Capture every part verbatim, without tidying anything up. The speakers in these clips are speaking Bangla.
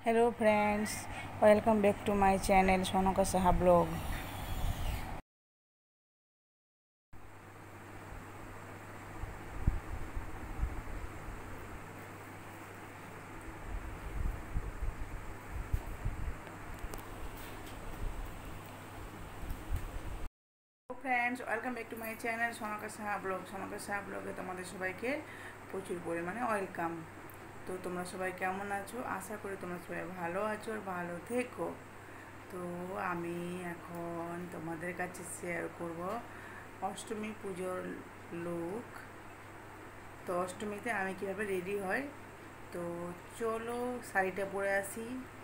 Hello friends, welcome back to my channel Sonoka Saha blog. Hello friends, welcome back to my channel Sonoka Saha blog. Sonoka Saha blog এ তোমাদের সবাইকে প্রচুর পরিমাণে ওয়েলকাম। তো তোমরা সবাই কেমন আছো? আশা করি তোমরা সবাই ভালো আছো আর ভালো থেকো। তো আমি এখন তোমাদের কাছে শেয়ার করব অষ্টমী পুজোর লুক। তো অষ্টমীতে আমি কীভাবে রেডি হই, তো চলো শাড়িটা পরে আসি।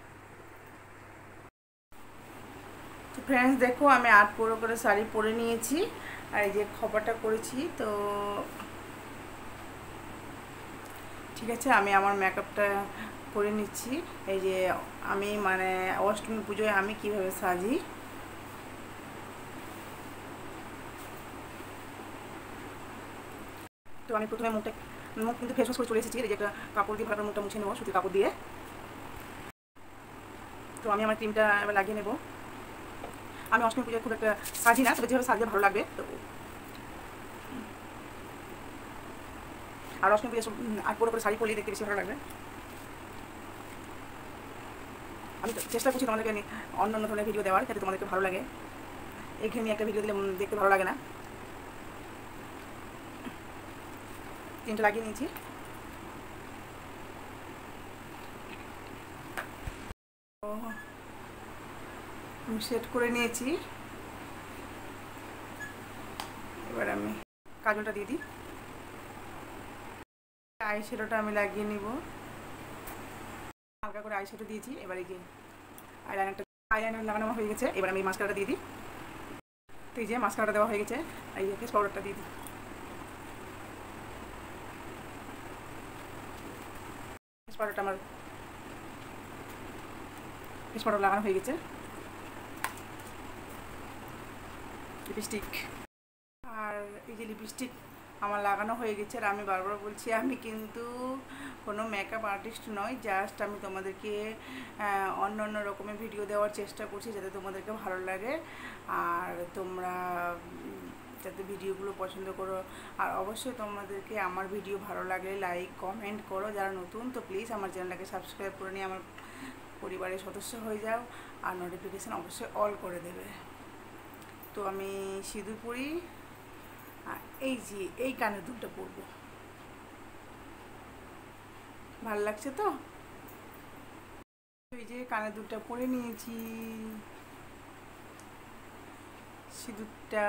তো ফ্রেন্ডস দেখো, আমি আট পুরো করে শাড়ি পরে নিয়েছি আর এই যে খপাটা করেছি। তো ঠিক আছে, আমি আমার মেকআপটা করে নিচ্ছি। এই যে আমি মানে অষ্টমী পুজোয় আমি কিভাবে সাজি। তো আমি প্রথমে মুখটা মুখ কিন্তু ফেস ওয়াশ করে চলে এসেছি। এই যে একটা কাপড় দিয়ে ভালো মুখটা মুছে নেবো, সুতি কাপড় দিয়ে। তো আমি আমার ক্রিমটা এবার লাগিয়ে নেব। আমি অষ্টমী পুজোয় খুব একটা সাজি না, তবে যেভাবে সাজলে ভালো লাগবে। তো আর অষ্টমী পুজো আট পুরো করে শাড়ি পরলেই দেখতে বেশি ভালো লাগবে। আমি চেষ্টা করছি তোমাদেরকে অন্য অন্য ধরনের ভিডিও দেওয়ার, যাতে তোমাদেরকে ভালো লাগে। এইখানে একটা ভিডিও দিলে দেখতে ভালো লাগে না। ক্রিমটা লাগিয়ে নিয়েছি। আমি সেট করে নিয়েছি। এবার আমি কাজলটা দিয়ে দিই। আই শ্যাডোটা আমি লাগিয়ে নিব। হালকা করে আই শ্যাডো দিয়েছি। এবার এই যে আইলাইনারটা আইলাইনার লাগানো হয়ে গেছে। এবার আমি মাস্কারাটা দিয়ে দিই। তো এই যে মাস্কারাটা দেওয়া হয়ে গেছে। এই যে ফেস পাউডারটা দিয়ে দিই। ফেস পাউডারটা আমার ফেস পাউডার লাগানো হয়ে গেছে। লিপস্টিক, আর এই যে লিপস্টিক আমার লাগানো হয়ে গেছে। আর আমি বারবার বলছি, আমি কিন্তু কোনো মেকআপ আর্টিস্ট নয়, জাস্ট আমি তোমাদেরকে অন্য অন্য রকমের ভিডিও দেওয়ার চেষ্টা করছি, যাতে তোমাদেরকে ভালো লাগে আর তোমরা যাতে ভিডিওগুলো পছন্দ করো। আর অবশ্যই তোমাদেরকে আমার ভিডিও ভালো লাগলে লাইক কমেন্ট করো। যারা নতুন, তো প্লিজ আমার চ্যানেলটাকে সাবস্ক্রাইব করে নিয়ে আমার পরিবারের সদস্য হয়ে যাও আর নোটিফিকেশান অবশ্যই অল করে দেবে। তো আমি সিঁদুর পরি আর এই যে এই কানের দুলটা পরবো। ভালো লাগছে তো? এই যে কানের দুলটা পরে নিয়েছি, সিঁদুরটা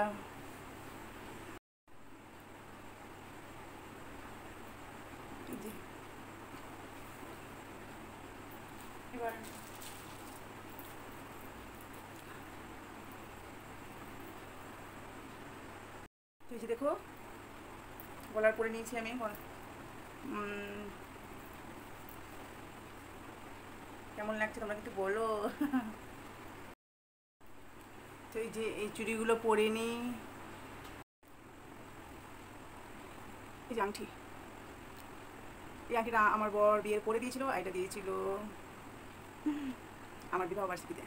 এবার এই যে দেখো গলার পরে নিয়েছি আমি। কেমন লাগছে তোমরা কিন্তু বলো। তো এই যে এই চুড়িগুলো পরে নিই। এই যে আংটি, এই আংটিটা আমার বর বিয়ের পরে দিয়েছিল। এটা দিয়েছিল আমার বিবাহ বার্ষিকীতে।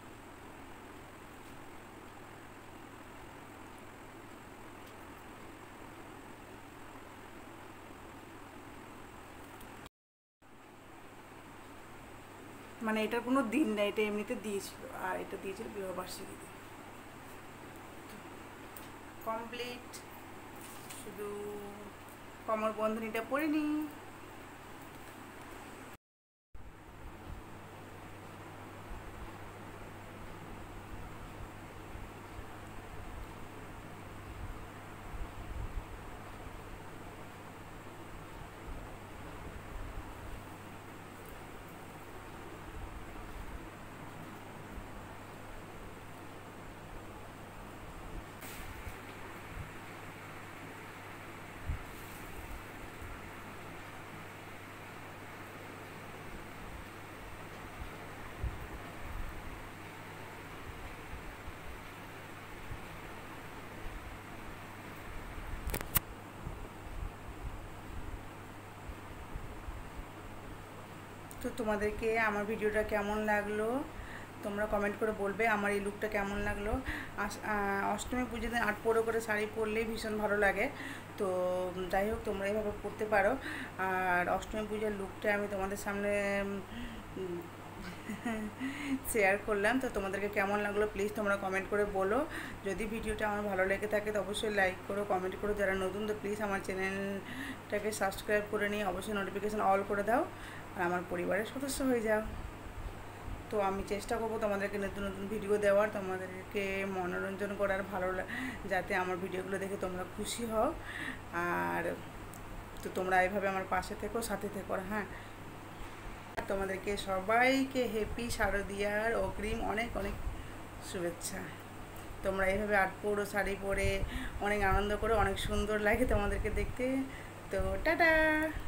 মানে এটার কোনো দিন নেই, এটা এমনিতে দিয়েছিল। আর এটা দিয়েছিল বিবাহ বার্ষিকীতে। কমপ্লিট, শুধু কোমর বন্ধনীটা পরে নিই। তো তোমাদেরকে আমার ভিডিওটা কেমন লাগলো তোমরা কমেন্ট করে বলবে, আমার এই লুকটা কেমন লাগলো। অষ্টমী পুজোর দিন আট পরো করে শাড়ি পরলেই ভীষণ ভালো লাগে। তো যাই হোক, তোমরা এইভাবে পরতে পারো। আর অষ্টমী পূজার লুকটা আমি তোমাদের সামনে শেয়ার করলাম। তো তোমাদেরকে কেমন লাগলো প্লিজ তোমরা কমেন্ট করে বলো। যদি ভিডিওটা আমার ভালো লেগে থাকে তো অবশ্যই লাইক করো, কমেন্ট করো। যারা নতুন তো প্লিজ আমার চ্যানেলটাকে সাবস্ক্রাইব করে নিয়ে অবশ্যই নোটিফিকেশান অল করে দাও আর আমার পরিবারের সদস্য হয়ে যাও। তো আমি চেষ্টা করবো তোমাদেরকে নতুন নতুন ভিডিও দেওয়ার, তোমাদেরকে মনোরঞ্জন করার, ভালো যাতে আমার ভিডিওগুলো দেখে তোমরা খুশি হও। আর তো তোমরা এইভাবে আমার পাশে থেকো, সাথে থেকো। হ্যাঁ, তোমাদেরকে সবাইকে হ্যাপি শারদীয়ার অগ্রিম অনেক অনেক শুভেচ্ছা। তোমরা এইভাবে আট পরো শাড়ি পরে অনেক আনন্দ করো, অনেক সুন্দর লাগে তোমাদেরকে দেখতে। তো টাটা।